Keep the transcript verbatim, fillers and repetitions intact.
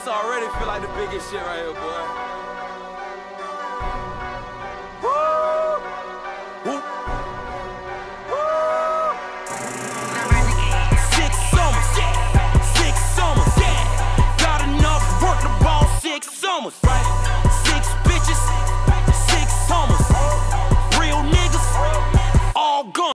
This already feel like the biggest shit right here, boy. Woo! Woo! Woo! Six summers, yeah. Six summers, yeah. Got enough work to ball six summers, right?